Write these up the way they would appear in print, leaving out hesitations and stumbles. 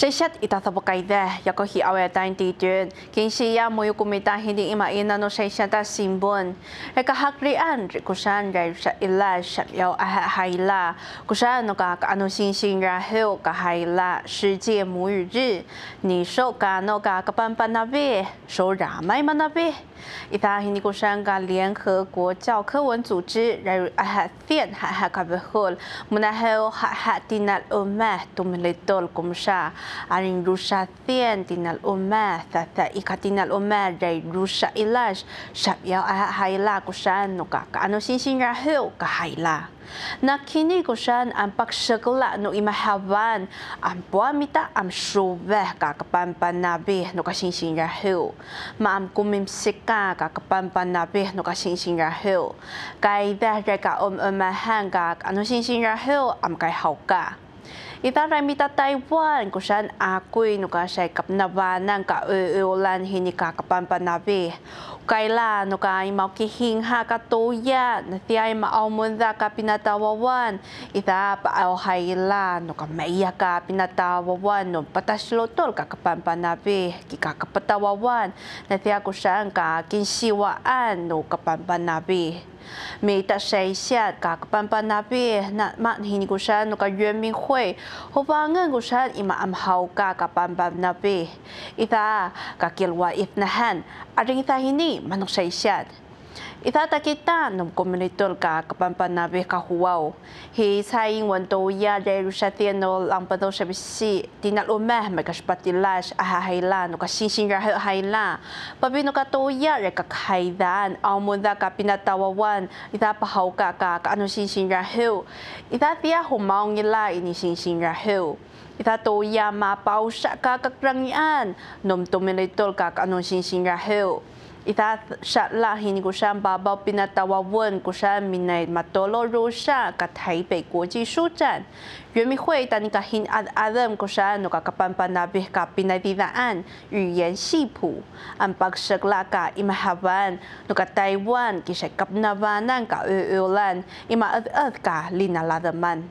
Sesat itatapakaida yako hi awetain titun kinsiya moyo kumita hindi imaina no sesata simbon rekahakrian kusan ray sa ila sa yaw haila kusan no ka ano sinsing rahel ka haila 世界母语日你手ka no ka kapampanabe 手ramai manabe ita hindi kusan ka 联合国教科文组织 ray ahatian ha kabehol munahel ha tinal ummah tumilitol kumsa aring rusa tien tinal ummah tata ikatinal ummah ray rusa ilash syapyaw haila kusan no ka ano sinsing rahel ka haila nakini kusan ang pagsagla no imahawan ang buamita ang subeh kakapampanabi no kasinsing rahel maam kumimsika kakapampanabi no kasinsing rahel kay dahil ka umahan ka ano sinsing rahel am kay hauka ita ramita Taiwan kusan ako'y no kasay kapnabanan ka ulan hini kakapampanabi kaila no ka imaw kihingha ka toya na tiyay maumunda ka pinatawawan ita paaw hayla no ka maiya ka pinatawawan no pataslotol ka kapampanabi kikakapatawawan na tiya kusan ka kinsiwaan no kapampanabi may tasay siya kakapampanabi na manhini ko siya no ka yueming hui hubangan ko siya imaamhaw ka kapampanabi ita kakilwa ifnahan aring ita hini manok say siya ita takita ng komunitor ka kapampanabi kahuaw hi saying wantoya dahil siya tiyanol ang padaw sa bisi tinalumeh may kaspatilas ahahayla no kasinsing rahel hayla pabino katoya rekakahaydan amunda ka pinatawawan ita pahaw ka ano sinsing rahel ita tiya humaw nila ini sinsing rahel ita toya mapausa ka kakrangian nom tuminitol ka ano sinsing rahel ita siya lahin ko siya babaw pinatawawan ko siya minay matoloro siya ka Taipei 国际书展原民会当你ka hinadadam ko siya no kakapampanabi ka pinadidaan 语言系谱ang pagsagla ka imahaban no ka Taiwan kisay kapnabanan ka uulan imaad ka linaladaman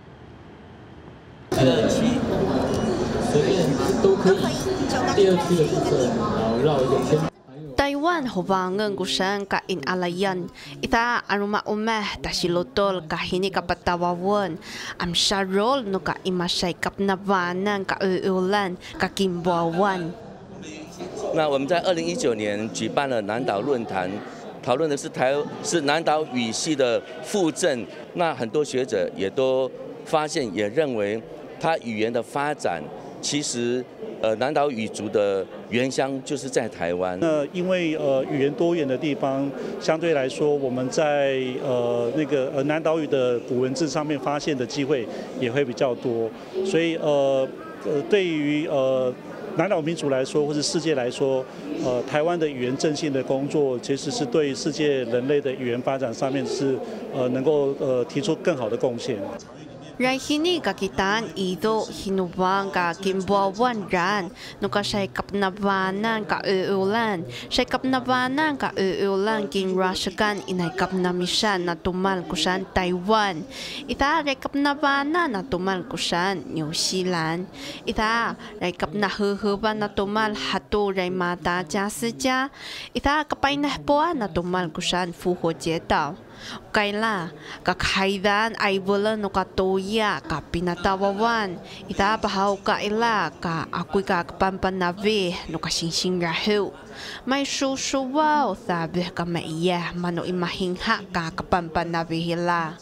7随便都可以第二区的部分然后绕一个圈 Taiwan hubangan kusan ka inalayan ita anuma umeh tasilotol kahini kapatawawan am syarol no ka imasay kapnabanan ka uulan ka kimbawan 那我们在2019年举办了南岛论坛，讨论的是南岛语系的复振。那很多学者也都发现，也认为它语言的发展其实。南岛语族的原乡就是在台湾。 那因为语言多元的地方，相对来说，我们在那个南岛语的古文字上面发现的机会也会比较多，所以对于南岛民族来说，或是世界来说，台湾的语言振兴的工作，其实是对世界人类的语言发展上面是能够提出更好的贡献。 Ray hini kakitaan ito hinubang ka kimbawan ran no ka siya'y kapnabanan ka uulan siya'y kapnabanan ka uulan king rasyakan inay kapnamisan na tumal kusan Taiwan ita ray kapnabanan na tumal kusan New Zealand ita ray kapnahuhuban na tumal hato ray mata jasija ita kapainahpuan na tumal kusan Fuho Jetao kaila kakaidan ay bulan no katoya ka pinatawawan ita pahaw ka ila ka ako'y kakapampanabi no kasinsing rahel may susuwaw sabi ka maiya mano imahingha ka kapampanabi hila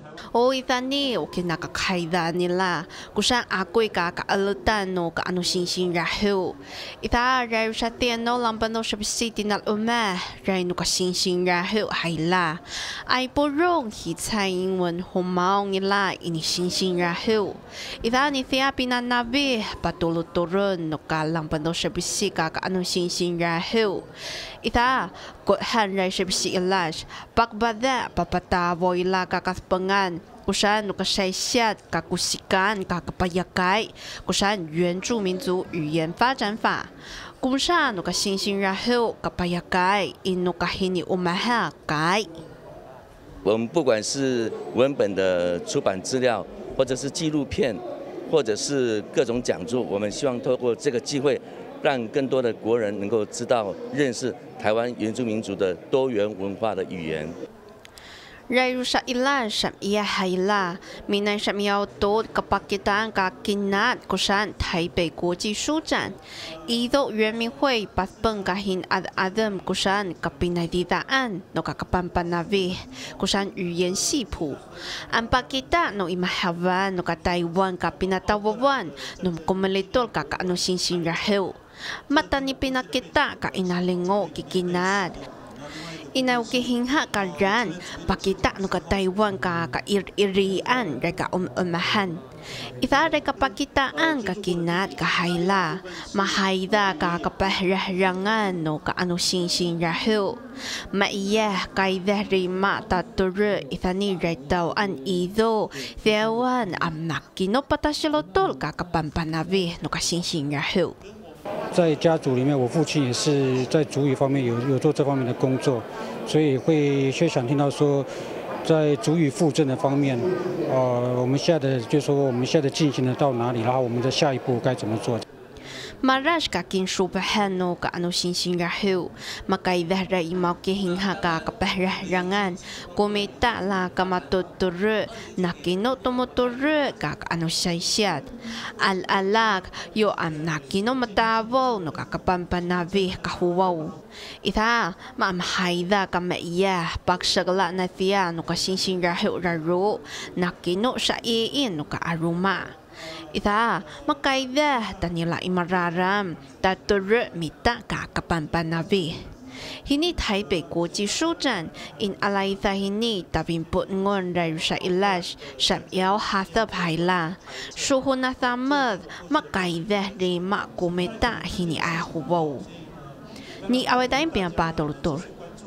o itani o kinakakaida nila kusan ako'y kakaalutan no kaano sinsing rahel ita ray sa tiano lampano sa city na umah ray no kasinsing rahel hayla ay porong hitsaing wan humaw nila ini sinsing rahel ita ni tiya pinanabi patuluturon no kalampano sa city kaano sinsing rahel ita kohan ray sa city ilash pakbada papatawo ila kakaspangan kusan no kasaysyat kakusikan kakapayakay kusan 原住民族语言发展法 kusan no kasinsing rahel kapayakay ino kahini umaha kay 我们不管是文本的出版资料，或者是纪录片， 或者是各种讲座，我们希望透过这个机会，让更多的国人能够知道、认识台湾原住民族的多元文化的语言。 Rayu sa ila sa iya haila minai sa miao to kapakitaan ka kinat kusan Taipei 国际书展，Ido 原民会把本ka hin adam kusan kapinadidaan no kakapampanavi kusan 语言系谱，ang pakita no imahawan no ka Taiwan kapinatawawan no kumelitol ka ano sinsinrahew mata ni pinakita ka inalingo kikinad. Inaw kihinha ka dyan, pakita no ka Taiwan ka irian reka umahan. Ita reka pakitaan ka kinat ka hayla, mahayda ka kapahrarangan no ka ano sinsinrahew. Maiyah kayda rima taturo ita ni retaw an ido, thewan amnak kino patasilotol ka kapampanavi no ka sinsinrahew. 在家族里面，我父亲也是在族语方面有做这方面的工作，所以会想听到说，在族语复振的方面，我们现在就是说我们现在进行的到哪里，然后我们的下一步该怎么做。 Maras ka kinsubahan no ka ano sinsinrahew, makaidah ra imaw kihinha ka kapahrarangan, kumita la ka matuturo, nakino tumuturo ka ano saysad. Al-alag yo am nakino matabaw no ka kapampanabi kahuwaw. Ita maamhayda ka maiya pagsagla na tiya no ka sinsinrahew raro, nakino sa iin no ka aruma. Ita makaidah tanila imararam taturo mita ka kapampanabi. Hini Taipei 国际书展 in alaita hini tabimput ngon rayu sa ilash sam yaw hasab haila. Suho na thamad makaidah di makumeta hini ahuwaw. Ni awedain pinapatulutol.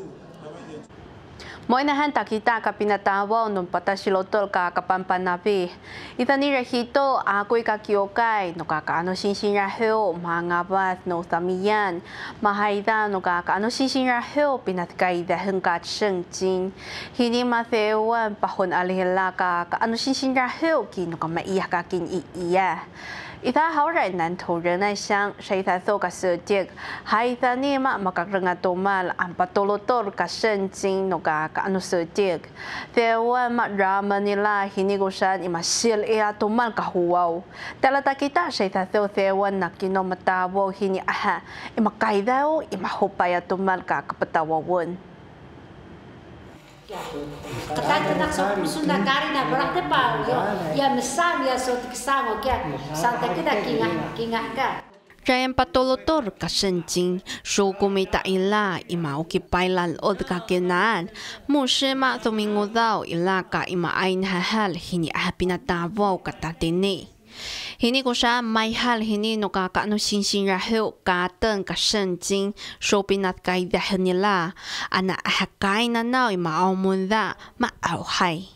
Mo inahan takita ka pinatawaw nung patasilotol ka kapampanabi. Ita ni Rehito ako'y kakiokay no kakaano sinsinrahew mangabat no tamiyan. Mahayda no kakaano sinsinrahew pinatkaidahan ka tsengjin. Hindi mathewan pahon alihila ka kaano sinsinrahew kino ka maiyak ka kin iya. Ita hauray nan turan ay siyang siya itato ka sudyek. Haita ni makakrangat ang patulotol ka senjing no ka ano sudyek. Tewan madrama nila hinigusan imasil iya tumal kahuwaw. Talata kita siya itato tewan na kinomatawaw hini aha. Imakaidaw imahupaya tumal ka kapatawawon. Katakan sa puso na gari na berarti pa ya mesam ya so tiksango kya santa kita kinga ka. Jayan patolotor kasenjing so kumita ila ima okipailan od kakenan musi ma tumingo daw ila ka ima ain hahal hini ahapinatawaw katatini. Hini ko siya may hal hini no kakaano sinsinrahew katan kasenjing so pinatkaidahan nila ana ahakay na naw imaawmunda maawhay.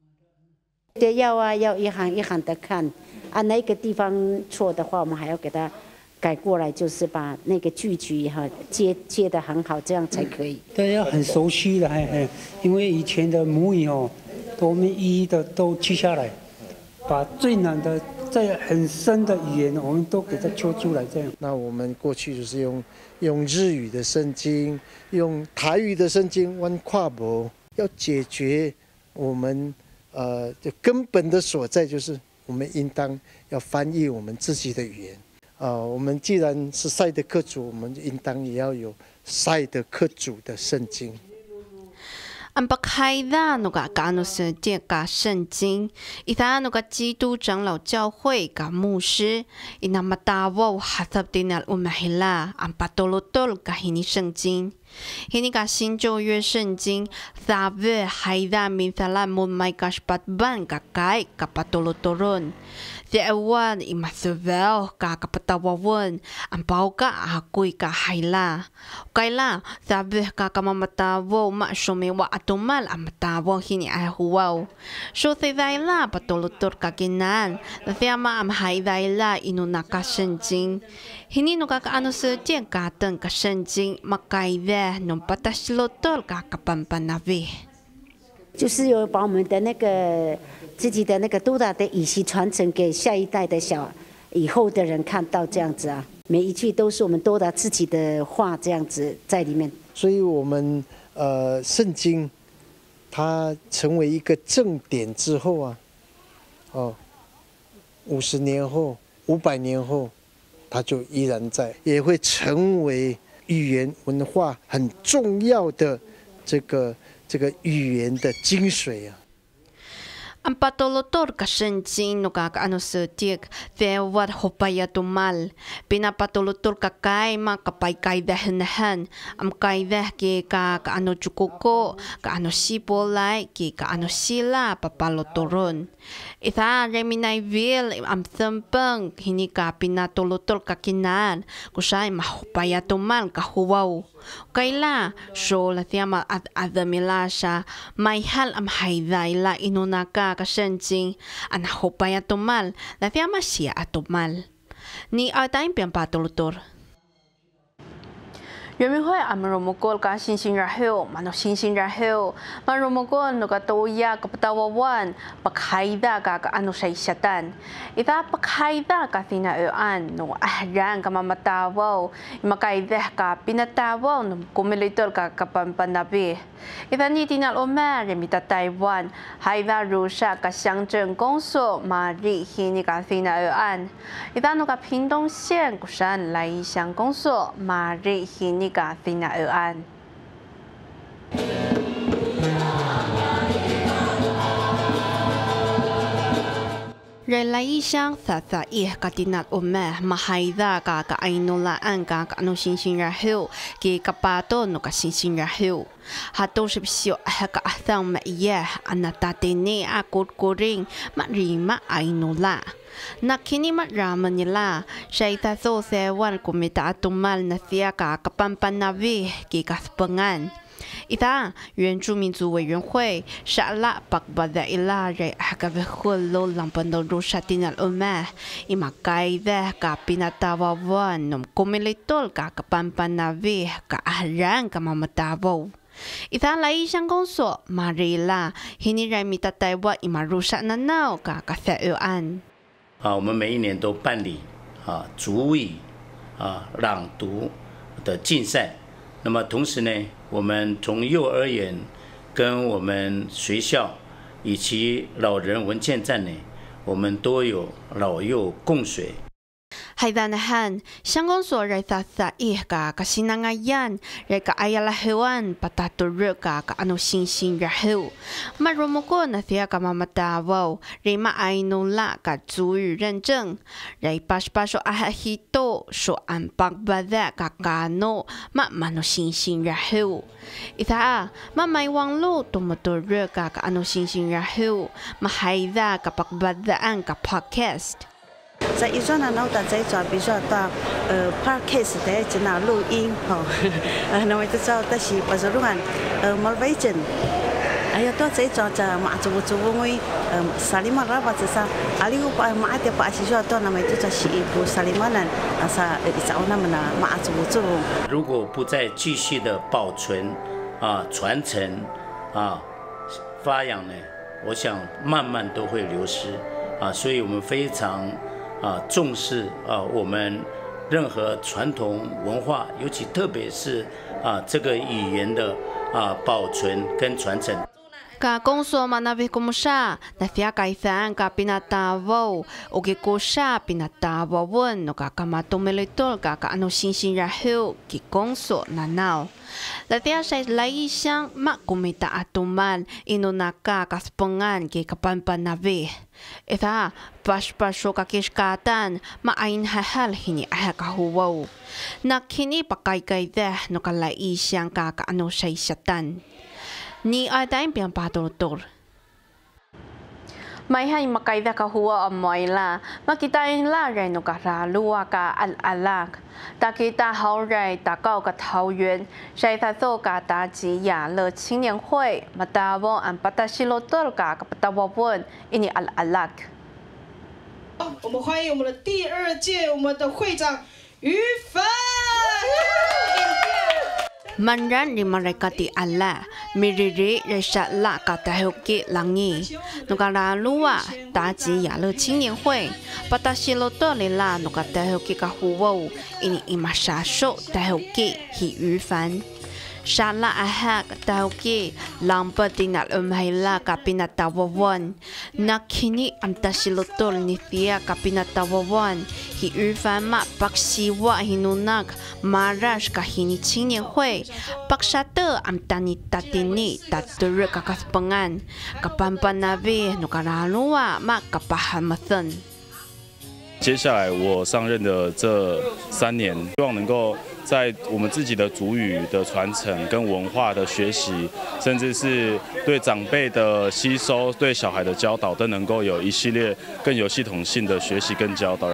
要一行一行的看啊，哪个地方错的话，我们还要给他改过来，就是把那个句句哈接得很好，这样才可以。 对，要很熟悉的，因为以前的母语哦，我们一一的都记下来，把最难的。 在很深的语言，我们都给它揪出来，这样。 那我们过去就是用日语的圣经，用台语的圣经，玩跨博，要解决我们就根本的所在，就是我们应当要翻译我们自己的语言。我们既然是赛德克族，我们应当也要有赛德克族的圣经。 Ang paghayda no ka kaano sa dia ka senjing, ita no ka 基督长老教会ka 牧师 inamatawaw hasab tinal umahila ang patulotol ka hini senjing. Hini ka 新旧约圣经 sabi hayda minsalan mo may kaspatban ka kay kapatulotoron. Tiawan imasuvel ka kapatawawon ang pao ka ako'y kahayla. Kaila sabi ka kamamatawaw ma sumiwa atumal ang matawaw hini ahuwaw. So si Dayla patulutor ka kinan. Nasiyama ang haydayla inunaka senjing. Hini no kakaano sa tiyan katan ka senjing makayda nung pataslotol ka kapampanabi. 就是有把我们的那个自己的那个督导的语系传承给下一代的以后的人看到这样子啊，每一句都是我们督导自己的话这样子在里面。 所以我们圣经它成为一个正典之后啊，50年后、500年后，它就依然在，也会成为语言文化很重要的这个语言的精髓啊。 Ang patulutor kasenjing no kakaano setik tewat hopaya tumal pinapatulutor kakay makapay kaidahan am kaidah ki kaano cukuko kaano sipolay ki kaano sila papalotoron ita reminay vil am sempeng hini ka pinatulutor kakinan kusay mahopaya tumal kahuwaw kaila so la tiama adamila siya may hal am hayday la inunaka kasenjing ana hopaya tumal la tiama siya atumal ni atayin piang patulutor 原民会阿们罗木果个新兴然后，嘛no新兴然后，嘛罗木果那个多呀个不到วันปักไฮดากะอันุชัยชะตันอีตาปักไฮดากะตินาเออันโนอารังกะมาตาวาวมาไกเดะกะปินาตาวาวนุกุมิลิตอลกะปันปันนาบีอีตานี่ตินาโอแม่เรมิตาไต้หวันไฮดารูชะกะ乡镇公所มาริฮินิกะตินาเออันอีตาโนกะ屏东县กุ山来义乡公所มาริฮินิกะตินาเออันRelai siang tata ih katinat umeh mahaida ka ainulaan ka anu sinsin rahiu ki kapato no ka sinsin rahiu hato sipsio ka athang ma iya anatatini akut kuring marima ainula nakini madrama nila syaita so sewan kumita atumal na siya ka kapampanavi ki kaspengan Ita 原住民族委员会沙拉巴巴的伊拉人阿个维护罗朗本的罗沙丁的欧麦，伊马盖的个比那大瓦万，侬古米里多个个班班那维个阿人个妈妈大瓦。Ita 来义乡公所马瑞拉，今年人米达台湾伊马罗沙那闹个个在俄安。 我们每一年都办理族语朗读的竞赛。那么同时呢，我们从幼儿园跟我们学校以及老人文件站呢，我们都有老幼共学。 Haidanahan, siyang konso ray tatsaih ka kasinangayan, ray ka ayalahewan, pataturo ka ano sing rahu. Marumuko na siya ka mamatawaw, ray maainula ka zuyu renjeng, ray paspaso ahahito, so ang pagbada ka kano, mano sing rahu. Ita mamaywang lo, tumuturo ka ano sing rahu, mahayda ka pagbadaan ka podcast. 在一转呢，我到这转，比如说到podcast 的在那录音吼，那么就找但是不是录完没为证，哎呀，到这转在马祖我萨利马拉巴这啥，阿里我把马的把是说到那么就在西部萨利马人，啥找那么那马祖。 如果不再继续的保存传承发扬呢，我想慢慢都会流失所以我们非常重视我们任何传统文化，尤其特别是这个语言的保存跟传承。 Ka kongso manabi kumusha, na siya kaisan ka pinatawaw, o kikusha pinatawawon, no kakamatumilito ka ano sinsin rahiu, ki kongso nanaw. Latia siya lai siyang makumita atuman, inunaka kaspengan ki kapampanabi. Ita, paspasyo kakishkatan, maain hahal hini ahakahuwaw. Nakini pakaykaydah, no kalai siyang kakaano siya isyatan. Ni atayin piang patulutor. May hay makayda ka huwa amoy la, makitain la ray no karaluwa ka al-alak. Takita hao ray takaw ka tao yuan, siya itato ka taji ya le 青年会 matawon ang patasilotor ka kapatawawon ini al-alak. 我们欢迎我们的第2届我们的会长于凡。 Manran ni mereka di Allah, miriri resha la kata hoki langi. Nukara lua, taji ya le 青年会，patasi loto lela nukata hoki kahuwau, ini imasasho tahoki hi 于凡。Shala ahak tahoki lampa tinal umhaila kapinat tawawan. Nakini amtasilotol nithia kapinat tawawan. Hi 于凡ma paksiwa hinunak marash kahini 青年会 paksata amtani tatini tatur kakaspengan kapampanabi nukaralua ma kapahamatan。 接下来我上任的这3年，希望能够在我们自己的族语的传承、跟文化的学习，甚至是对长辈的吸收、对小孩的教导，都能够有一系列更有系统性的学习跟教导。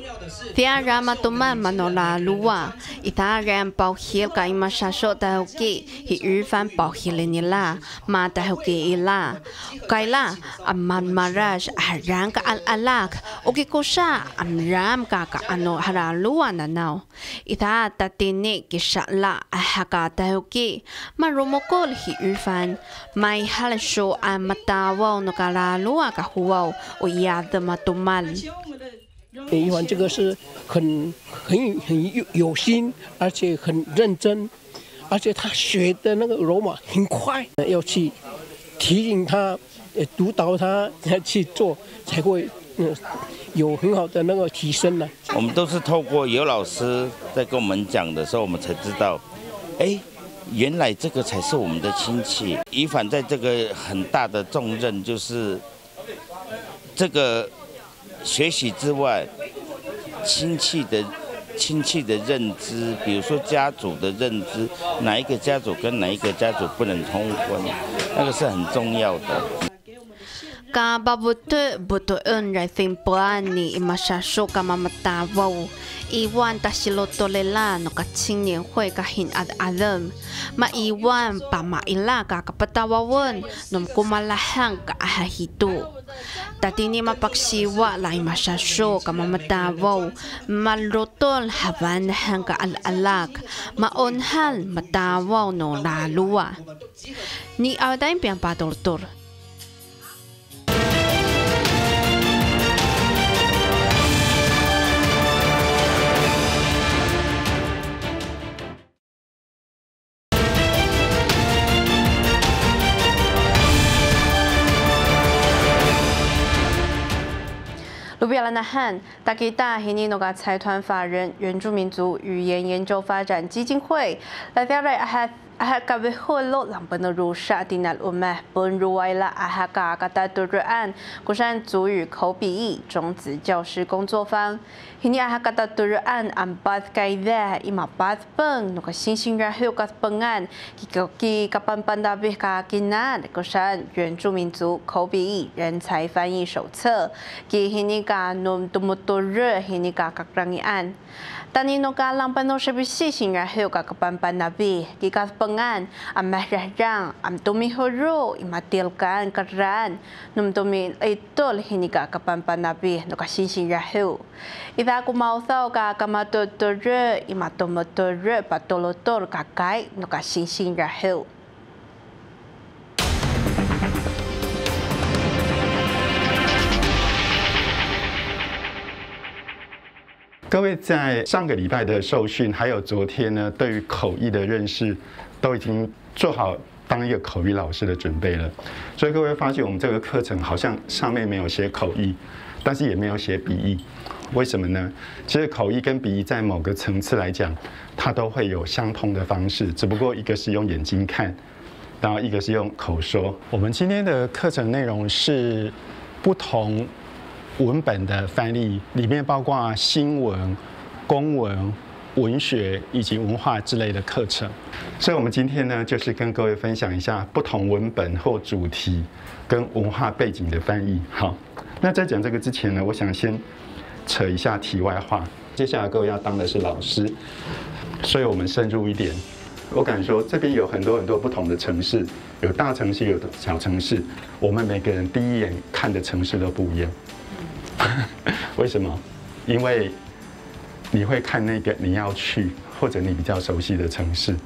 Tiara matuman manola lua, itaran pauhil ka imasasho tahoki, hi 于凡pauhil nila, ma tahoki ila. Kaila, amman marash harang ka al-alak, ukikusa amram ka ano haralua nanaw. Ita tatini kisala ahaka tahoki, marumokol hi 于凡, may halasho ang matawaw no karalua kahuwaw, o iyada matumal. 于凡这个是很有心，而且很认真，而且他学的那个罗马很快，要去提醒他，督导他去做，才会有很好的那个提升呢。 我们都是透过有老师在跟我们讲的时候，我们才知道，原来这个才是我们的亲戚。于凡在这个很大的重任就是这个。学习之外，亲戚的认知，比如说家族的认知，哪一个家族跟哪一个家族不能通婚，那个是很重要的。 Kababuto butuan racing plan ni imasasyo kamamatawaw. Iwan tasiloto lela no ka 青年会ka hinad-adam. Maiwan pamaila ka kapatawawan nung kumalahang ka ahahito. Tatini mapaksiwa la imasasyo kamamatawaw. Malrotol habanahang ka al-alak. Maonhal matawaw no lalua. Ni awdain piyang patultur. 卢比亚兰纳汉，大吉大希尼诺嘎财团法人原住民族语言研究发展基金会，来调来Ahakabeholo lang penerusha tinal umeh penruwaila ahaka kata turuan kusan 族语口笔译种子教师工作坊。Hini ahakata turuan ampat kaida imapat peng nuka sing rahiu kat pengan ki kapan pandabih kakinan kusan 原住民族口笔译人才翻译手册。Ki hini ka num tumutur hini ka kakrangian. Tanino ka lang panosabisi sing rahiu ka kapan pandabih ki pengan amahrang am tumihoro imatilkan karan num tumil itol hinika kapampanabi no kasing rahu ida kumauthaw ka kamatotor imatomotor patolotor kakai no kasing rahu。 各位在上个礼拜的受训，还有昨天呢，对于口译的认识，都已经做好当一个口译老师的准备了。所以各位发现，我们这个课程好像上面没有写口译，但是也没有写笔译，为什么呢？其实口译跟笔译在某个层次来讲，它都会有相同的方式，只不过一个是用眼睛看，然后一个是用口说。我们今天的课程内容是不同文本的翻译，里面包括新闻、公文、文学以及文化之类的课程。所以我们今天呢，就是跟各位分享一下不同文本或主题跟文化背景的翻译。好，那在讲这个之前呢，我想先扯一下题外话。接下来各位要当的是老师，所以我们深入一点。我敢说，这边有很多不同的城市，有大城市，有小城市，我们每个人第一眼看的城市都不一样。为什么？因为你会看那个你要去或者你比较熟悉的城市，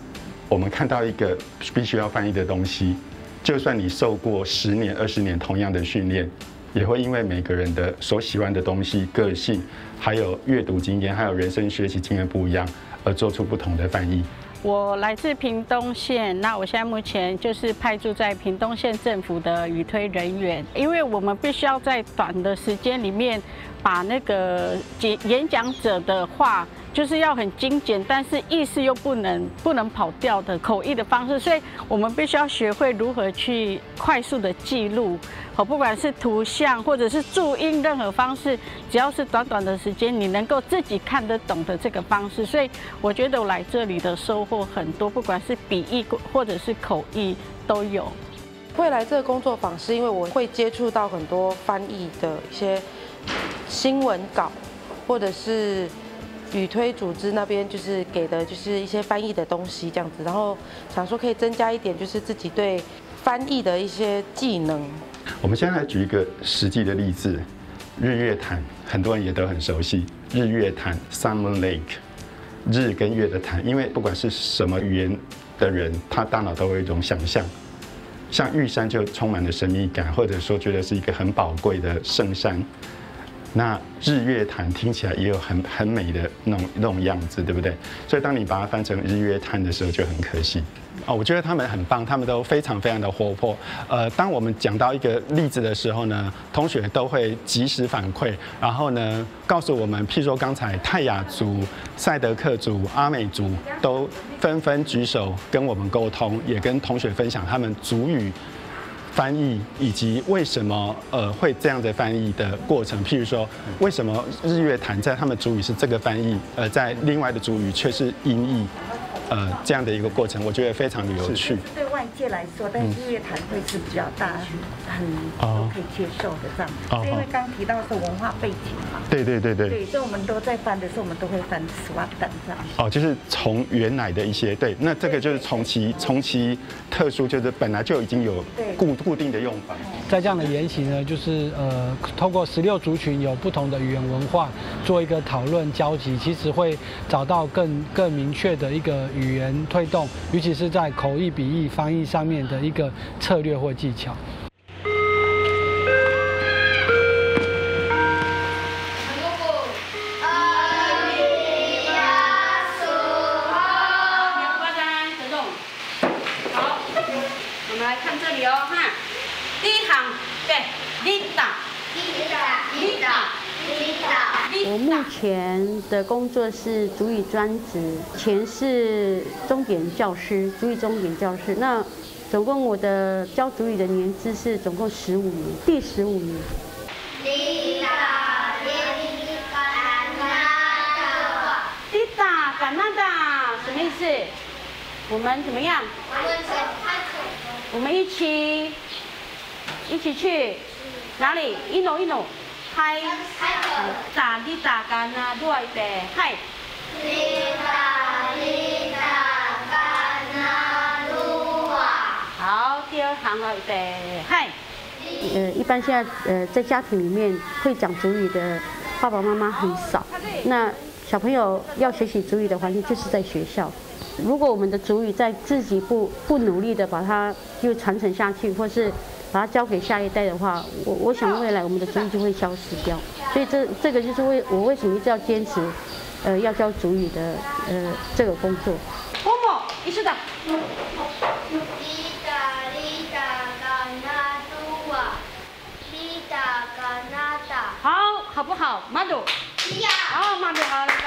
我们看到一个必须要翻译的东西，就算你受过10年、20年同样的训练，也会因为每个人的所喜欢的东西、个性，还有阅读经验，还有人生学习经验不一样，而做出不同的翻译。 我来自屏东县，那我现在目前就是派驻在屏东县政府的语推人员，因为我们必须要在短的时间里面把那个演讲者的话，就是要很精简，但是意思又不能跑掉的口译的方式，所以我们必须要学会如何去快速的记录，不管是图像或者是注音，任何方式，只要是短短的时间，你能够自己看得懂的这个方式，所以我觉得我来这里的收获很多，不管是笔译或者是口译都有。 会来这个工作坊是因为我会接触到很多翻译的一些新闻稿，或者是语推组织那边就是给的就是一些翻译的东西这样子，然后想说可以增加一点就是自己对翻译的一些技能。 我们先来举一个实际的例子，日月潭，很多人也都很熟悉。日月潭 （Summer Lake）， 日跟月的潭，因为不管是什么语言的人，他大脑都有一种想象。像玉山就充满了神秘感，或者说觉得是一个很宝贵的圣山。那日月潭听起来也有很美的那种样子，对不对？所以当你把它翻成日月潭的时候，就很可惜。我觉得他们很棒，他们都非常的活泼。当我们讲到一个例子的时候呢，同学都会及时反馈，然后呢告诉我们，譬如说刚才泰雅族、赛德克族、阿美族都纷纷举手跟我们沟通，也跟同学分享他们族语翻译以及为什么会这样的翻译的过程，譬如说为什么日月潭在他们族语是这个翻译，在另外的族语却是音译。这样的一个过程，我觉得非常的有趣。 对外界来说，但日月潭会是比较大，很都可以接受的这样。因为刚提到的是文化背景嘛。对。对，所以我们都在翻的时候，我们都会翻SWAT这样。 就是从原来的一些对，那这个就是从其特殊，就是本来就已经有固定的用法。 在这样的研习呢，就是透过16族群有不同的语言文化做一个讨论交集，其实会找到更明确的一个语言推动，尤其是在口译、笔译、翻译上面的一个策略或技巧。 好，我们来看这里哦，哈，第一行，对，丽达。 我目前的工作是族语专职，前是钟点教师，族语钟点教师。那总共我的教族语的年资是总共15年，第15年。丽达，加拿大，什么意思？我们怎么样？我们一起去哪里？一努。嗨，打你打干啊，对的，嗨。你打干啊，路啊。好，第二行了，对，嗨。一般现在在家庭里面会讲族语的爸爸妈妈很少，那小朋友要学习族语的环境就是在学校。如果我们的族语在自己不努力的把它就传承下去，或是把它交给下一代的话，我想未来我们的族语就会消失掉。所以这个就是我为什么一直要坚持，要教族语的这个工作。 某某，一起的。好不好？马杜。好，马杜好，来。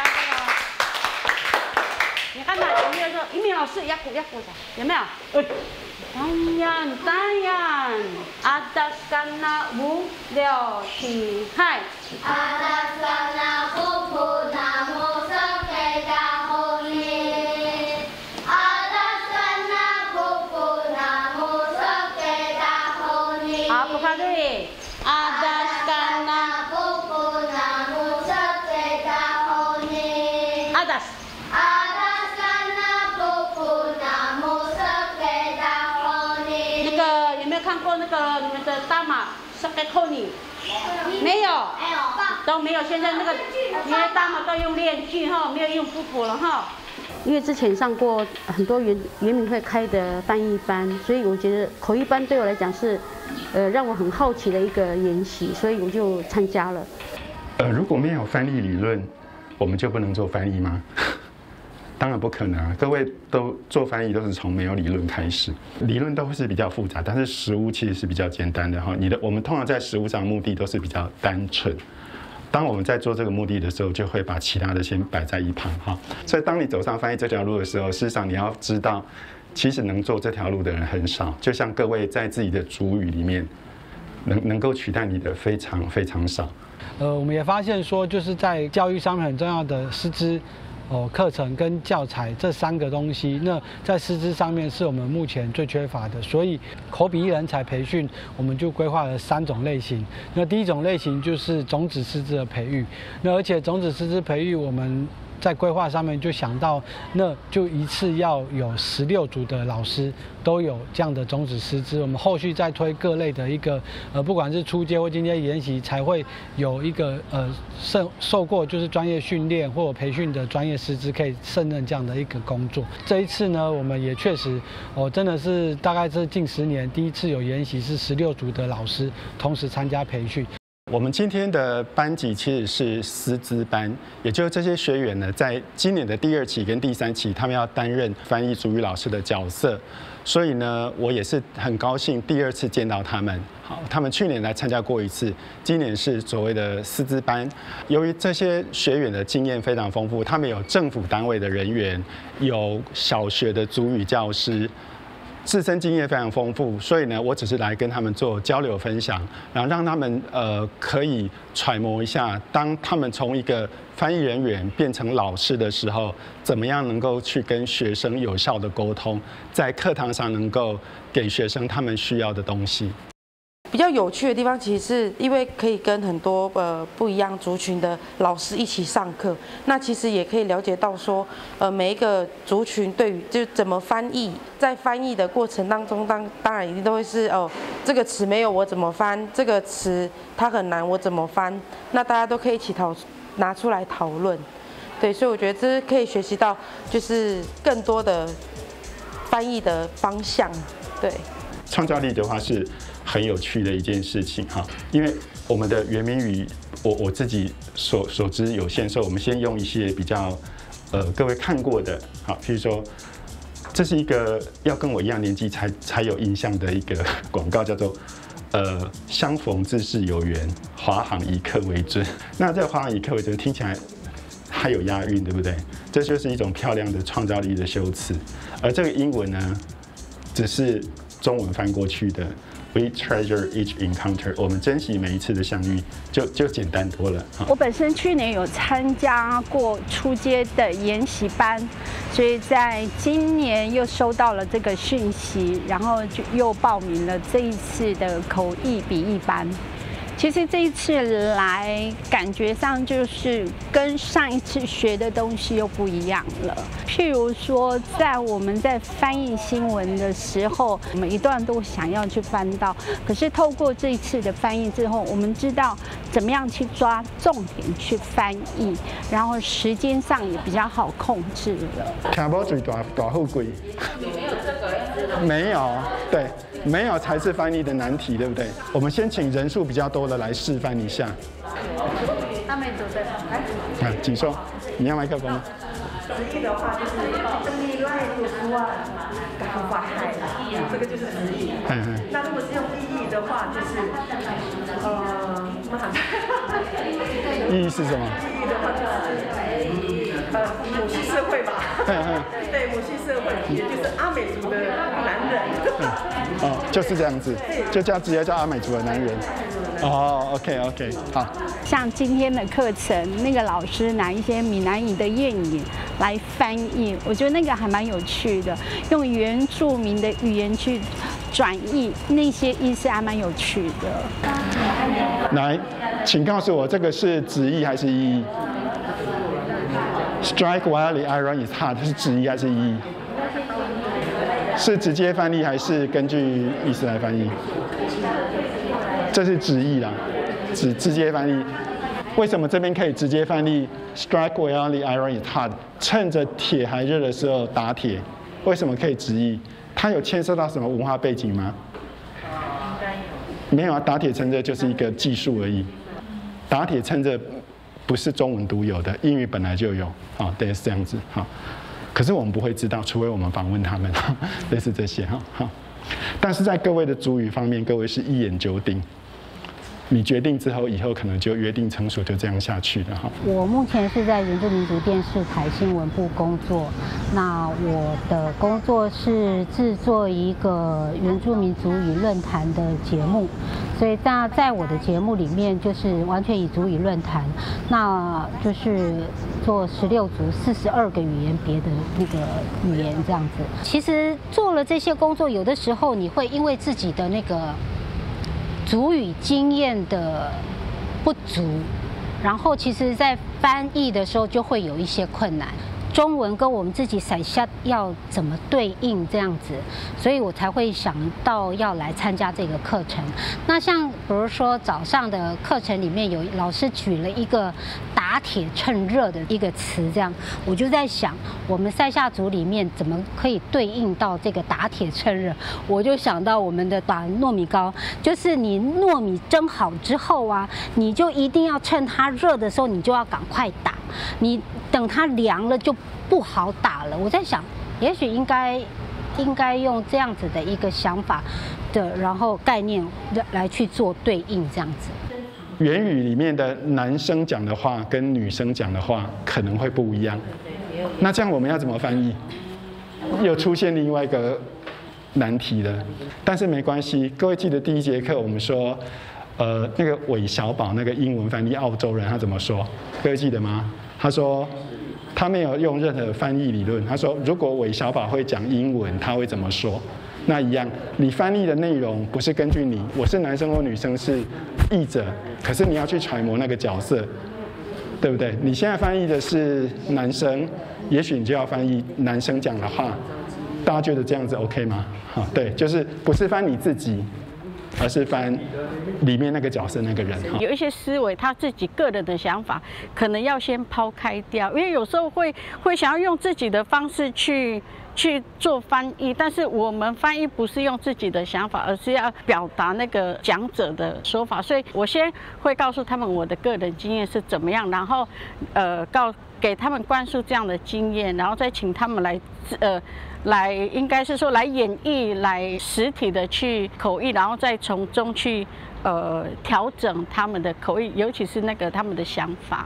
你看到有没有说一鸣老师压鼓有没有？Tanyan, atas kana mu leo ti hai. Atas kana pupu namu sekeda honi. Atas kana pupu namu sekeda honi. Apa kali? Atas kana pupu namu sekeda honi. Atas. 看过那个你们的大马是给扣你？没有，都没有。现在那个你的大马都用练句哈，没有用普普了哈。 因为之前上过很多原民会开的翻译班，所以我觉得口译班对我来讲是，让我很好奇的一个研习，所以我就参加了。 如果没有翻译理论，我们就不能做翻译吗？当然不可能啊！各位都做翻译都是从没有理论开始，理论都是比较复杂，但是实务其实是比较简单的哈。我们通常在实务上目的都是比较单纯。当我们在做这个目的的时候，就会把其他的先摆在一旁哈。所以当你走上翻译这条路的时候，事实上你要知道，其实能做这条路的人很少。就像各位在自己的主语里面，能够取代你的非常非常少。 我们也发现说，就是在教育上面很重要的师资。课程跟教材这3个东西，那在师资上面是我们目前最缺乏的，所以口笔译人才培训，我们就规划了3种类型。那第一种类型就是种子师资的培育，那而且种子师资培育我们在规划上面就想到，那就一次要有16组的老师都有这样的种子师资，我们后续再推各类的一个不管是初阶或进阶研习，才会有一个受过就是专业训练或培训的专业师资可以胜任这样的一个工作。这一次呢，我们也确实真的是大概是近10年第一次有研习是16组的老师同时参加培训。 我们今天的班级其实是师资班，也就是这些学员呢，在今年的第2期跟第3期，他们要担任翻译主语老师的角色，所以呢，我也是很高兴第2次见到他们。好，他们去年来参加过1次，今年是所谓的师资班。由于这些学员的经验非常丰富，他们有政府单位的人员，有小学的主语教师。自身经验非常丰富，所以呢，我只是来跟他们做交流分享，然后让他们可以揣摩一下，当他们从一个翻译人员变成老师的时候，怎么样能够去跟学生有效的沟通，在课堂上能够给学生他们需要的东西。 比较有趣的地方，其实是因为可以跟很多不一样族群的老师一起上课，那其实也可以了解到说，每一个族群对于就怎么翻译，在翻译的过程当中，当然一定都会是这个词没有我怎么翻，这个词它很难我怎么翻，那大家都可以一起拿出来讨论，对，所以我觉得这是可以学习到就是更多的翻译的方向，对。 创造力的话是很有趣的一件事情哈，因为我们的原民语，我自己所知有限，所以我们先用一些比较各位看过的，好，譬如说，这是一个要跟我一样年纪才有印象的一个广告，叫做相逢自是有缘，华航以客为尊。那这个华航以客为尊听起来还有押韵，对不对？这就是一种漂亮的创造力的修辞，而这个英文呢，只是中文翻过去的 ，We treasure each encounter， 我们珍惜每一次的相遇，就简单多了。 我本身去年有参加过初阶的研习班，所以在今年又收到了这个讯息，然后就又报名了这一次的口译笔译班。其实这一次来，感觉上就是跟上一次学的东西又不一样了。譬如说，我们在翻译新闻的时候，每一段都想要去翻到，可是透过这一次的翻译之后，我们知道怎么样去抓重点去翻译，然后时间上也比较好控制了。 听无最大后贵，没有，对。没有才是翻译的难题，对不对？我们先请人数比较多的来示范一下。 他们都在啊，请说。你要麦克风吗？ 直译的话就是等你来读啊，搞法海，这个就是直译。那如果是用意译的话，就是意义是什么？ 意义的话就是母系社会吧。对，母系社会，也就是阿美族的男人。 就是这样子，就直接叫阿美族的男人。OK， 好。 像今天的课程，那个老师拿一些闽南语的谚语来翻译，我觉得那个还蛮有趣的，用原住民的语言去转译那些意思，还蛮有趣的。 来，请告诉我，这个是直译还是意译 ？Strike while the iron is hot， 是直译还是意译？是直接翻译还是根据意思来翻译？这是直译啦，直接翻译。为什么这边可以直接翻译 strike while the iron is hot， 趁着铁还热的时候打铁，为什么可以直译？它有牵涉到什么文化背景吗？没有啊，打铁趁热就是一个技术而已。打铁趁热不是中文独有的，英语本来就有，啊，对，是这样子，哈。可是我们不会知道，除非我们访问他们，类似这些，哈。但是在各位的族语方面，各位是一言九鼎。你决定之后，以后可能就约定成熟，就这样下去了哈。 我目前是在原住民族电视台新闻部工作，那我的工作是制作一个原住民族语论坛的节目，所以在我的节目里面就是完全以族语论坛，那就是做16族42个语言别的那个语言这样子。其实做了这些工作，有的时候你会因为自己的那个族语经验的不足，然后其实在翻译的时候就会有一些困难。中文跟我们自己闪下要怎么对应这样子，所以我才会想到要来参加这个课程。那像比如说早上的课程里面有老师举了一个打铁趁热的一个词，这样我就在想，我们塞夏族里面怎么可以对应到这个打铁趁热？我就想到我们的打糯米糕，就是你糯米蒸好之后啊，你就一定要趁它热的时候，你就要赶快打，你等它凉了就不好打了。我在想，也许应该用这样子的一个想法的，然后概念来去做对应，这样子。 原语里面的男生讲的话跟女生讲的话可能会不一样，那这样我们要怎么翻译？又出现另外一个难题了。但是没关系，各位记得第一节课我们说，那个韦小宝那个英文翻译澳洲人他怎么说？各位记得吗？他说他没有用任何翻译理论。他说如果韦小宝会讲英文，他会怎么说？那一样，你翻译的内容不是根据你，我是男生或女生是译者，可是你要去揣摩那个角色，对不对？你现在翻译的是男生，也许你就要翻译男生讲的话。大家觉得这样子 OK 吗？好，对，就是不是翻你自己，而是翻里面那个角色那个人。 有一些思维他自己个人的想法，可能要先抛开掉，因为有时候会想要用自己的方式去做翻译，但是我们翻译不是用自己的想法，而是要表达那个讲者的说法。所以我先会告诉他们我的个人经验是怎么样，然后给他们灌输这样的经验，然后再请他们来应该是说来演绎，来实体的去口译，然后再从中去调整他们的口译，尤其是那个他们的想法。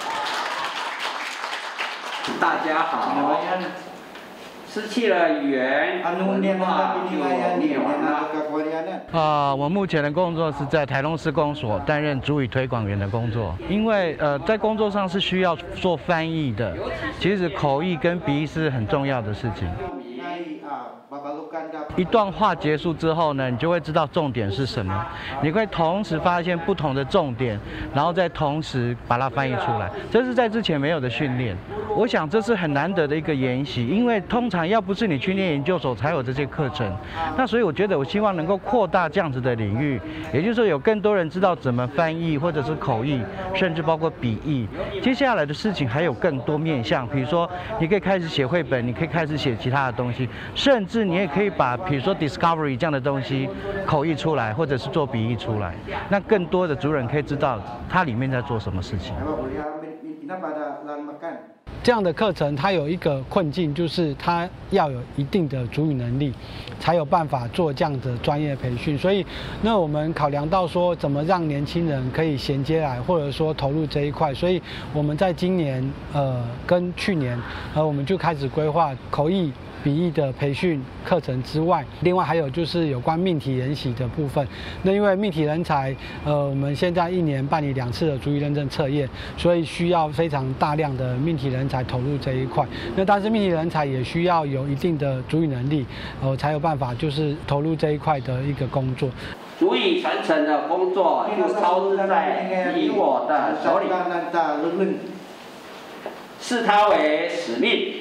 大家好，失去了语言文化就灭亡了。 我目前的工作是在台东市公所担任族语推广员的工作，因为在工作上是需要做翻译的，其实口译跟笔译是很重要的事情。一段话结束之后呢，你就会知道重点是什么，你会同时发现不同的重点，然后再同时把它翻译出来，这是在之前没有的训练。我想这是很难得的一个研习，因为通常要不是你去念研究所才有这些课程，那所以我觉得我希望能够扩大这样子的领域，也就是说有更多人知道怎么翻译或者是口译，甚至包括笔译。接下来的事情还有更多面向，比如说你可以开始写绘本，你可以开始写其他的东西，甚至你也可以把比如说 Discovery 这样的东西口译出来，或者是做笔译出来，那更多的族人可以知道它里面在做什么事情。 这样的课程它有一个困境，就是它要有一定的族语能力，才有办法做这样的专业培训。所以，那我们考量到说，怎么让年轻人可以衔接来，或者说投入这一块，所以我们在今年跟去年我们就开始规划口译笔译的培训课程之外，另外还有就是有关命题研习的部分。那因为命题人才，我们现在1年办理2次的族语认证测验，所以需要非常大量的命题人才投入这一块。那但是命题人才也需要有一定的族语能力，才有办法就是投入这一块的一个工作。 族语传承的工作就操之在你我的手里，视它为使命。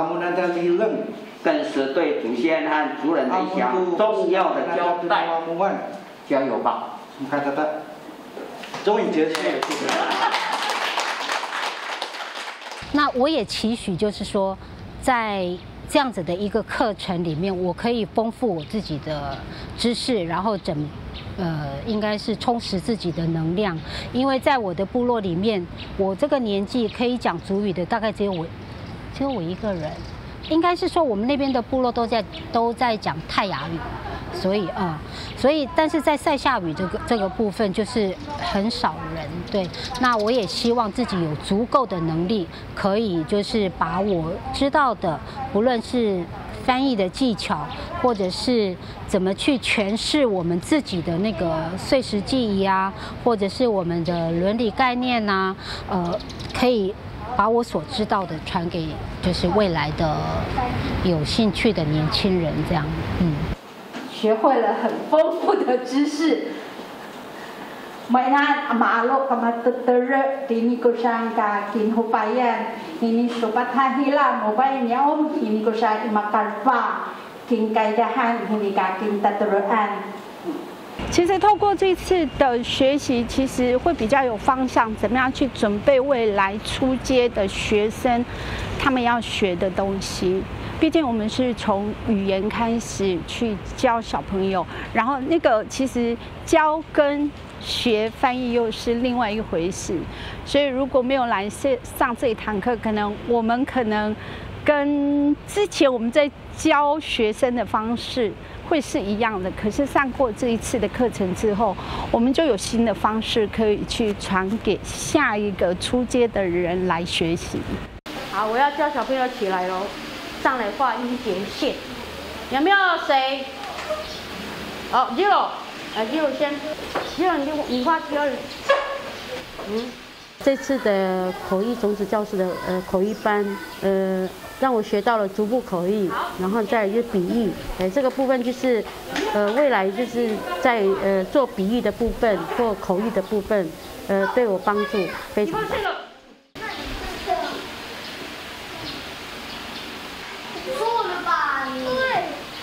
更是对祖先和族人的一项重要的交代。加油吧！ 终于结束了。 那我也期许就是说，在这样子的一个课程里面，我可以丰富我自己的知识，然后应该是充实自己的能量。因为在我的部落里面，我这个年纪可以讲族语的大概只有我一个人。应该是说我们那边的部落都在讲泰雅语，所以但是在塞夏语这个部分就是很少人。对，那我也希望自己有足够的能力，可以就是把我知道的，不论是翻译的技巧，或者是怎么去诠释我们自己的那个碎石记忆啊，或者是我们的伦理概念啊，可以把我所知道的传给就是未来的有兴趣的年轻人，这样，学会了很丰富的知识。Mainan amalok kama tetere dini kusang ka kin hupayan ini sobat hila mobile nyom ini kusang imakarfa kin kaidahan ini ka kin taterean。 其实透过这次的学习，其实会比较有方向，怎么样去准备未来初阶的学生他们要学的东西。毕竟我们是从语言开始去教小朋友，然后那个其实教跟学翻译又是另外一回事。所以如果没有来上这一堂课，我们可能跟之前我们在教学生的方式会是一样的，可是上过这一次的课程之后，我们就有新的方式可以去传给下一个初阶的人来学习。 好，我要叫小朋友起来喽，上来画音节线，有没有谁？好，Zero，Zero 先，Zero你画第二。这次的口译种子教室的口译班，让我学到了逐步口译，然后再来就是比喻，这个部分就是未来就是在做比喻的部分或口译的部分，对我帮助非常大。 错了吧？对，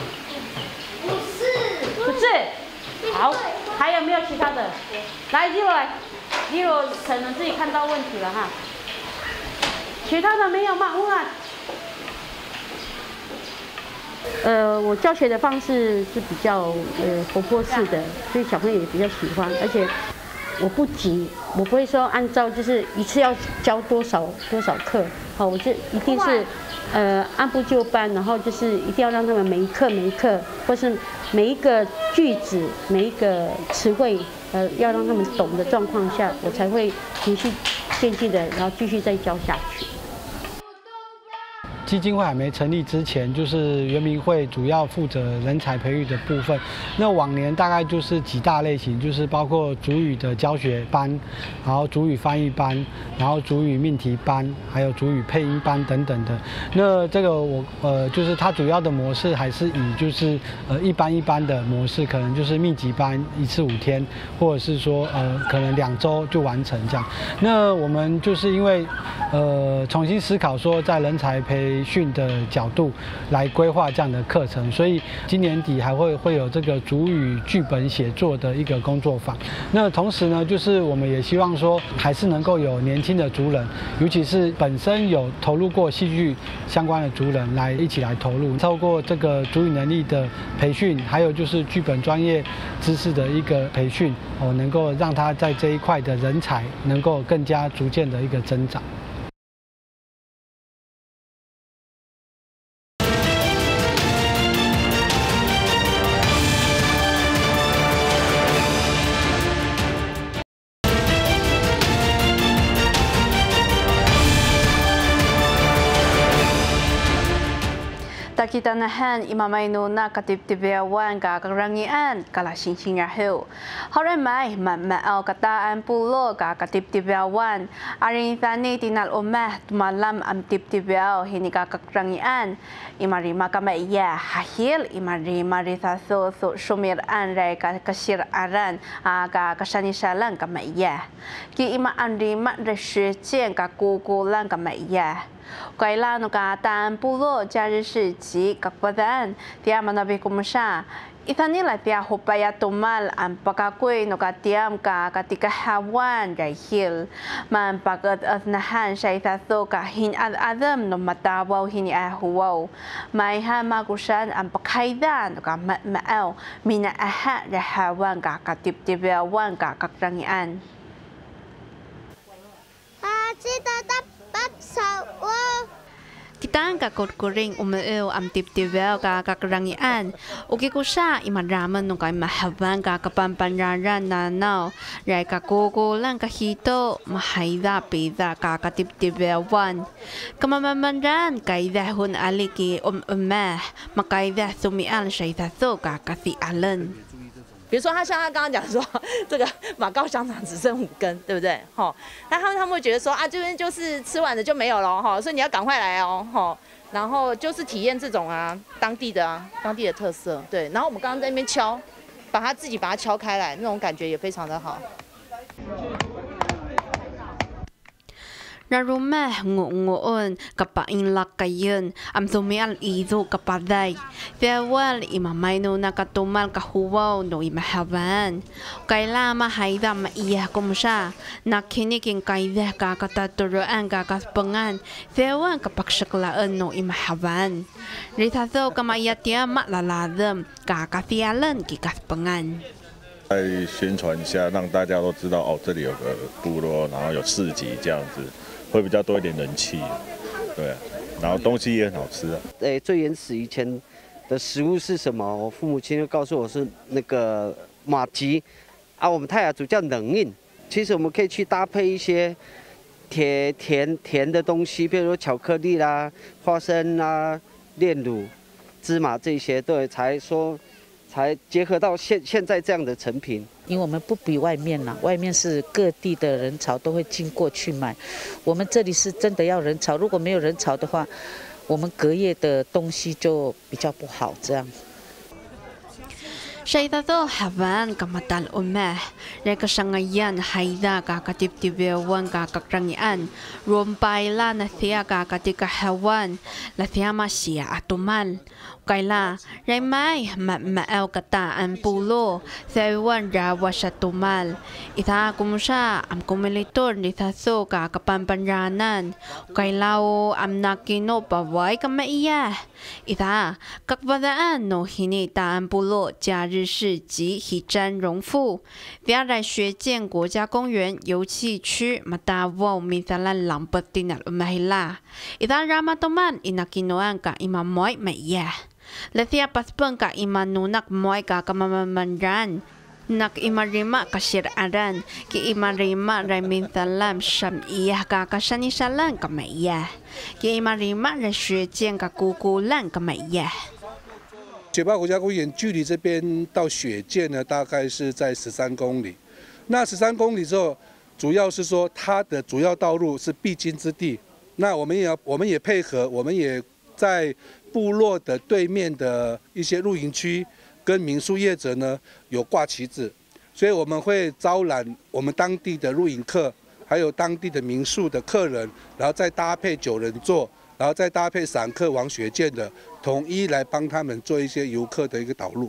不是。 好，还有没有其他的？来，Zero来，Zero可能自己看到问题了哈。其他的没有吗？我教学的方式是比较活泼式的，所以小朋友也比较喜欢，而且我不急，我不会说按照就是一次要教多少课，好，我就一定是按部就班，然后就是一定要让他们每一课，或是每一个句子、每一个词汇，要让他们懂的状况下，我才会循序渐进的，然后继续再教下去。 基金会还没成立之前，就是原民会主要负责人才培育的部分。那往年大概就是几大类型，就是包括族语的教学班，然后族语翻译班，然后族语命题班，还有族语配音班等等的。那这个就是它主要的模式还是以就是一般的模式，可能就是密集班1次5天，或者是说可能2周就完成这样。那我们就是因为重新思考说在人才培训的角度来规划这样的课程，所以今年底还会有这个族语剧本写作的一个工作坊。那同时呢，就是我们也希望说，还是能够有年轻的族人，尤其是本身有投入过戏剧相关的族人来一起来投入，透过这个族语能力的培训，还有就是剧本专业知识的一个培训，能够让他在这一块的人才能够更加逐渐的一个增长。 Takitanahan imamaino na katibtibiawan kakarangian kalasing rahu. Haramay mamao kataan pulo kakatibtibiawan. Aring tani tinal umah tumalam am tibtibiao hini kakakrangian. Imarima kamaya hahil imarima rithaso so sumiran ray kakasiraran kakasanisalan kamaya. Ki ima anrima resyecien kakukulan kamaya. 该拉努嘎丹部落假日市集各部单，第二嘛那边公们上 Itani la tia hupaya tumal ang pagkakoy no katiam ka katikahawan rahil man pagkat nahan siya itato ka hinadadam no matawaw hiniahuwaw may hamagusan ang pakaidan no ka maaw minaaha rahawan ka katiptibawan ka kakrangian. Kita ang kakotkuring umeo am tiptivel ka kakrangian. Uki ko siya imaraman nung kay mahaban ka kapampanyaran na now. Ray kakoko lang kahito mahayda pida ka katiptivelwan. Kamamamanran kay dahon aliki makayda sumial siya itaso ka kasialan. 比如说，像他刚刚讲说，这个马告香肠只剩5根，对不对？哈，那他们会觉得说啊，这边就是吃完了就没有了哈，所以你要赶快来哦，哈。然后就是体验这种当地的特色，对。然后我们刚刚在那边敲，把它敲开来，那种感觉也非常的好。 Na rumah ngoon kapain lakayon am sumial ido kapaday. Fewal imamay no nakatumal kahuwaw no imahaban. Kaila mahayda maiya kumusya. Nakiniking kaida kakataturoan kakaspangan. Fewal kapaksaklaan no imahaban. Ritaso kamayatya matlaladam kakasialan kikaspangan. 在宣传一下，让大家都知道哦，这里有个部落，然后有市集这样子。 会比较多一点人气，对、啊，然后东西也很好吃啊。 最原始以前的食物是什么？我父母亲就告诉我是那个马吉，啊，我们泰雅族叫冷印。其实我们可以去搭配一些甜的东西，比如说巧克力啦、花生啦、炼乳、芝麻这些，对，才结合到现在这样的成品。 因为我们不比外面啦，外面是各地的人潮都会经过去买，我们这里是真的要人潮，如果没有人潮的话，我们隔夜的东西就比较不好这样。 Syaidato haban kamatal umeh, rekasangayan hayda kakatiptibewan kakakrangian, rumpayla na siya kakatikahawan, la siya masya atumal. Kaila, raymay maaw kataan pulo, saywan rawa siya tumal. Ita kumusya am kumilitor ni saso kakapampanyanan, kailao am nakino paway kamaiya. Ita, kakbadaan no hinitaan pulo, 假日市集喜瞻荣富，第来学建国家公园游憩区马达沃米萨兰朗布蒂纳马希拉，伊达拉马多曼伊纳基诺安卡伊马莫伊美耶，勒西亚巴斯本卡伊马努纳莫伊卡卡马曼然。 Nak imarima kasiraran ki imarima ray mintalam sham iya kakasanisalan kamaya ki imarima ray 学建ka kukulan kamaya。 雪豹国家公园距离这边到雪见呢，大概是在13公里。那13公里之后，主要是说它的主要道路是必经之地。那我们也配合，我们也在部落的对面的一些露营区。 跟民宿业者呢有挂旗子，所以我们会招揽我们当地的露营客，还有当地的民宿的客人，然后再搭配9人座，然后再搭配散客往雪见的，统一来帮他们做一些游客的一个导路。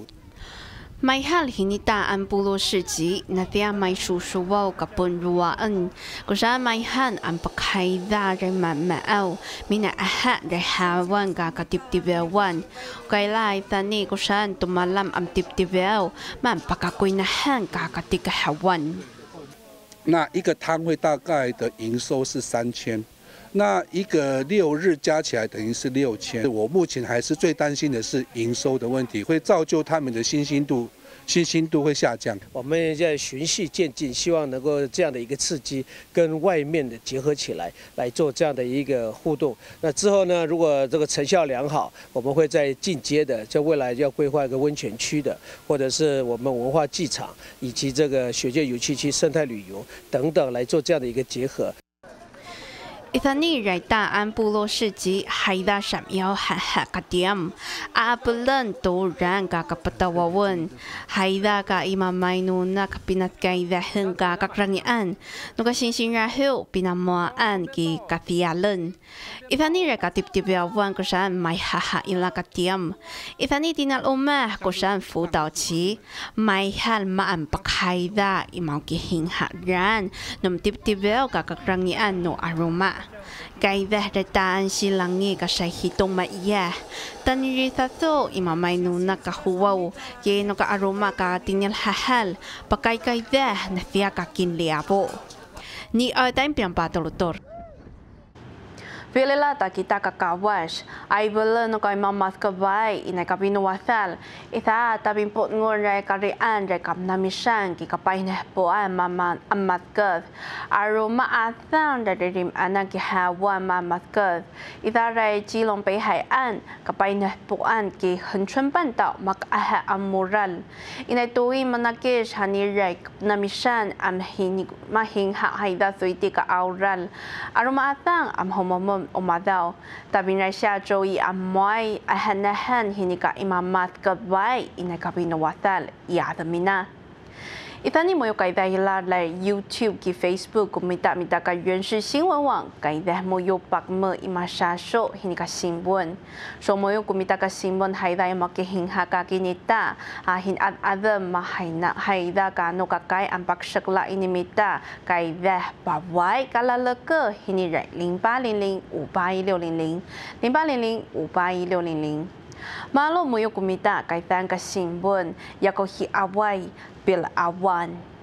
May hal hinitaan pulo市集na tiya may susuwaw kapunruaan. Kung saan may han ang pakhayda rin mamaaw, minaaha rin hawan kakatiptibawan. Kailay tani kung saan tumalam ang tiptibaw, man pakakuinahan kakatikahawan. 那一个摊位大概的营收是3000，那一个6日加起来等于是6000。我目前还是最担心的是营收的问题，会造就他们的信心度会下降。 我们在循序渐进，希望能够这样的一个刺激跟外面的结合起来，来做这样的一个互动。那之后呢，如果这个成效良好，我们会在进阶的，就未来要规划一个温泉区的，或者是我们文化祭场以及这个雪见游憩区、生态旅游等等来做这样的一个结合。 Ithani raita an pulo siji haida samyao ha kadiam abulan doran ka kapatawawan haida ka imamainu na kapinat kaida hengka kakrangian nuka sinsinrahu pinamuan ki kathialan Ithani reka tiptibiawan kusan mai haha ila kadiam Ithani tinal umah kusan fudauchi mai hal maan pakhaida imau ki hingha ran num tiptibiao ka kakrangian no aroma Kaidah dataan silangi kasay hitong maiyah. Taniritato imamay nuna kahuwaw. Yeno ka aroma ka tinyal hahal. Pakay kaidah na siya kakinliabo. Ni Ardain Piampatolutor. Pilila ta kita kakawas ay bala no kay mamas kabay inay kabinuwasal isa tabimpot ngon ray karian ray kapnamisan ki kapay na poan maman amatkas aro maasan rim anak ki hawa mamaskas isa ray chilong pehayan kapay na poan ki henchun bantao makaha amoral inay tuwi manakis hani ray kapnamisan am hinig mahing haida suiti ka aural aro maasan am homomom Umadao, tabi na siya Joey amoy ahanahan hinika imamat kabay inakabinawasal yadamina. Itani mo yung kay dahilan la YouTube ki Facebook kumita-mita ka 原视新闻网 kay dah mo yung pakmo imasasyo hinika simbon. So mo yung kumita ka simbon hayda yung makihingha ka kinita hinad-adam mahayna hayda ka no kakay ang pagsakla inimita kay dah baway kalalaka hiniray 0800-5860 0800-5860 Malo mo yung kumita kay tang ka simbon yako hi away bil awan.